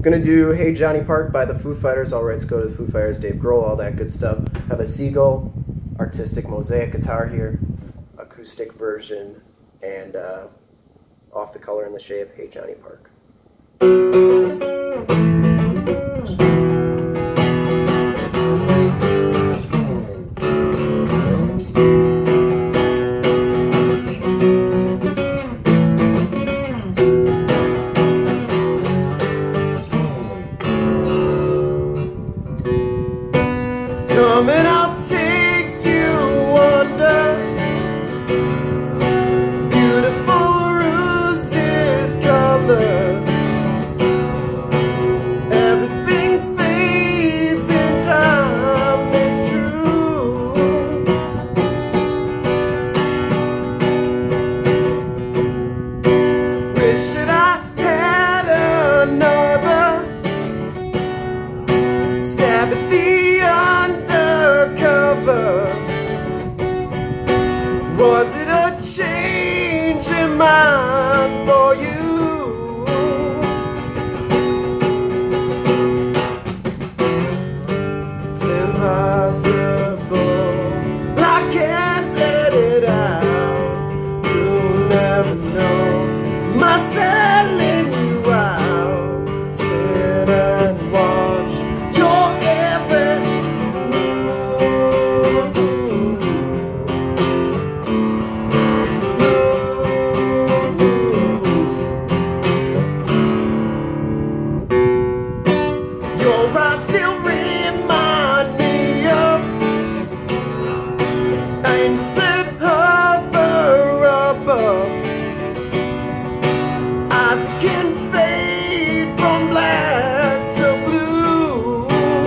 Gonna do Hey Johnny Park by the Foo Fighters. All rights go to the Foo Fighters, Dave Grohl, all that good stuff. Have a Seagull, Artistic Mosaic guitar here, acoustic version, and Off the Color and the Shape, Hey Johnny Park. Come and I'll take you under beautiful roses, colors. Everything fades in time, it's true. Wish that I had another stab at the undercover. Was it a change in mind for you? It's impossible, I can't let it out. You'll never know my selling you out. Sit and watch your every your eyes still remind me of angels that hover above. Eyes that can fade from black to blue.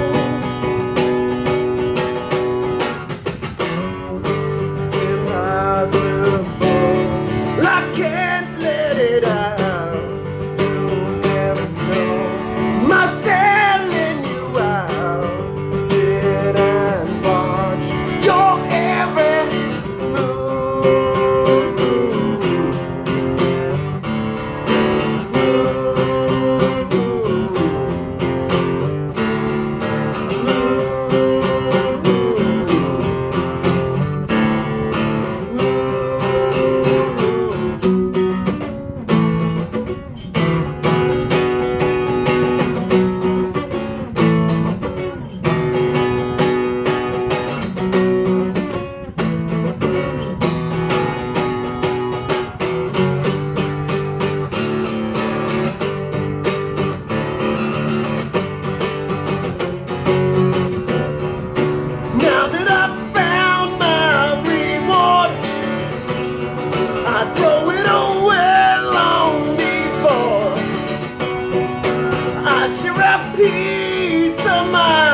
It's impossible, I can't let it out. You'll never know my selling you out. Sit and watch your every now that I've found my reward, I throw it away long before I share a piece of my